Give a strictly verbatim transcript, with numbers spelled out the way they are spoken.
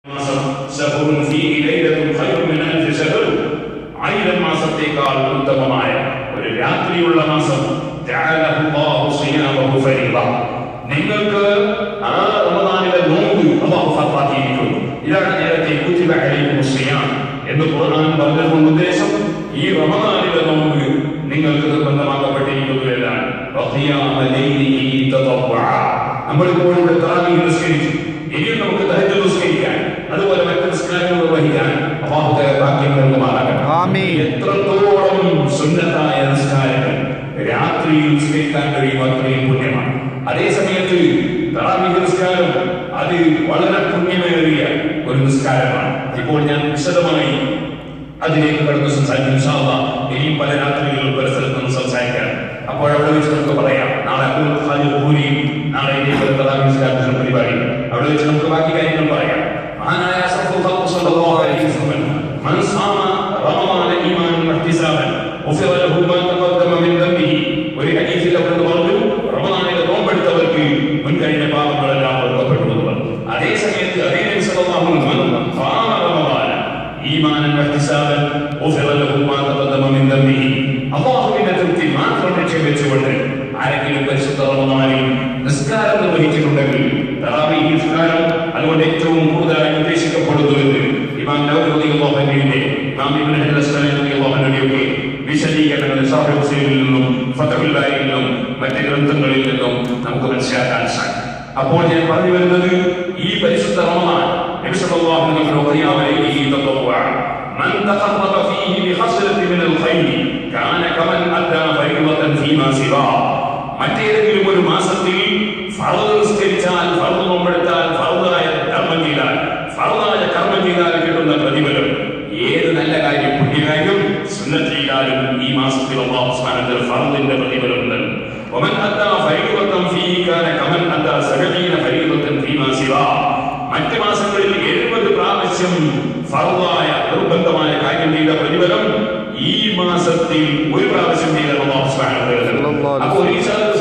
ആയിരം മാസത്തേക്കാൾ ഉത്തമമായ ഒരു രാത്രിയുള്ള മാസം നിങ്ങൾക്ക് ആ റമദാനിലെ നോമ്പ് അല്ലാഹു ഫർളാക്കിയിരിക്കുന്നു. ഇതാണ് നേരത്തെ കുതിബ അലൈക്കുമുസ് സിയാം എന്ന് ഖുർആൻ പറഞ്ഞതുകൊണ്ട് ഉദ്ദേശം ഈ റമദാനിലെ നോമ്പ് നിങ്ങൾക്ക് നിർബന്ധമാക്കപ്പെട്ടിരിക്കുന്നു എന്നാണ്. നമ്മളിപ്പോൾ ഇവിടെ തറാവീഹ് നിസ്കരിച്ചു, ഇനിയും നമുക്ക് തഹജ്ജുദ് നിസ്കരിക്കാൻ അതുപോലെ മറ്റ് നിസ്കാരങ്ങൾ നിർവഹിക്കാൻ അല്ലാഹു തആല ഭാഗ്യം നൽകുമാറാകട്ടെ. എത്രത്തോളം സുന്നത്തായ നിസ്കാരങ്ങൾ രാത്രിയിൽ നിസ്കരിക്കാൻ കഴിയും അത്രയും പുണ്യമാണ്. അതേ സമയത്ത് തറാവീഹ് നിസ്കാരം അത് വളരെ പുണ്യമേറിയ ഒരു നിസ്കാരമാണ്. ഇപ്പോൾ ഞാൻ വിശദമായി അതിലേക്ക് കടന്ന് സംസാരിക്കും. ഇൻഷാ അല്ലാഹ് ഇനിയും പല രാത്രികളിലും പല സ്ഥലത്തും സംസാരിക്കാം. അപ്പോൾ അവിടെ വെച്ച് നമുക്ക് പറയാം. നാളെ അബ്ദുൽ ഖാദിർ പൂരി നാളെ തറാവീഹ് നിസ്കാരത്തിന് പരിപാടി, അവിടെ വെച്ച് നമുക്ക് ബാക്കി കാര്യങ്ങൾ പറയാം. മഹാനായ സല്ലല്ലാഹു അലൈഹി വസല്ലം മൻ സാമ റമദാന ഈമാനൻ വഹ്തിസാബൻ ഗുഫിറ ലഹു മാ തഖദ്ദമ മിൻ ദംബിഹി. ഒരു ഹദീസിൽ അവിടെ പറഞ്ഞു റമദാനിലെ നോമ്പെടുത്തവർക്ക് മുൻകഴിഞ്ഞ പാപങ്ങളെല്ലാം പൊറുക്കപ്പെട്ടു എന്ന് പറഞ്ഞു. അതേ സമയത്ത് അതേ നബി സല്ലല്ലാഹു അലൈഹി വസല്ലം ഖാമ റമദാന ഈമാനൻ വഹ്തിസാബൻ ഗുഫിറ ലഹു മാ തഖദ്ദമ മിൻ ദംബിഹി. അല്ലാഹുവിന്റെ തൃപ്തി മാത്രം ലക്ഷ്യം വെച്ചുകൊണ്ട് ആരെങ്കിലും പരിശുദ്ധ റമദാനിൽ നിസ്കാരം നിർവഹിച്ചിട്ടുണ്ടെങ്കിൽ തറാവീഹ് നിസ്കാരം അതുകൊണ്ട് ഏറ്റവും കൂടുതലായി ഉദ്ദേശിക്കപ്പെടുന്നുവെന്ന് ഇമാം നവവി റളിയല്ലാഹു അൻഹുവിന്റെ ഇമാം ഇബ്നു ഹജർ അസ്ഖലാനി റളിയല്ലാഹു അൻഹുവിന്റെ വിശദീകരണങ്ങൾ സഹീഹ് മുസ്ലിമിൽ നിന്നും ഫത്ഹുൽ ബാരിയിൽ നിന്നും മറ്റ് ഗ്രന്ഥങ്ങളിൽ നിന്നും നമുക്ക് മനസ്സിലാക്കാൻ സാധിക്കും. അപ്പോൾ ഞാൻ പറഞ്ഞു വരുന്നത് ഈ പരിശുദ്ധ റമദാൻ നബി സല്ലല്ലാഹു അലൈഹി വസല്ലം ഖിയാമ ലൈലിഹി തതവ്വഅ മൻ തഖറബ ഫീഹി ബിഖസ്ലത്തി മിനൽ ഖൈരി കാന കമൻ അദ്ദാ ഫരീദതൻ ഫീമാ സിവാ. മറ്റേതെങ്കിലും ഒരു മാസത്തിൽ ഫർദ് നിസ്കരിച്ചാൽ, ഫർദ് നോമ്പെടുത്താൽ, ഫർദായ ധർമ്മം ചെയ്താൽ, ഫർദായ കർമ്മം ചെയ്താൽ കിട്ടുന്ന പ്രതിഫലം ഏത് നല്ല കാര്യം പുണ്യകാര്യം സുന്നത്ത് ചെയ്താലും ഈ മാസത്തിൽ അല്ലാഹു സുബ്ഹാനഹു വ തആല ഫർദിന്റെ പ്രതിഫലം നൽകും. വമൻ അദ്ദാ ഫരീദതൻ ഫീഹി കാന കമൻ അദ്ദാ സബഈന ഫരീദതൻ ഫീമാ സിവാ. മറ്റ് മാസങ്ങളിൽ എഴുപത് പ്രാവശ്യം ഫർദായ നിർബന്ധമായ കാര്യം ചെയ്ത പ്രതിഫലം ഈ മാസത്തിൽ ഒരു പ്രാവശ്യം ചെയ്ത അല്ലാഹു സുബ്ഹാനഹു വ തആല. അപ്പോൾ ഈ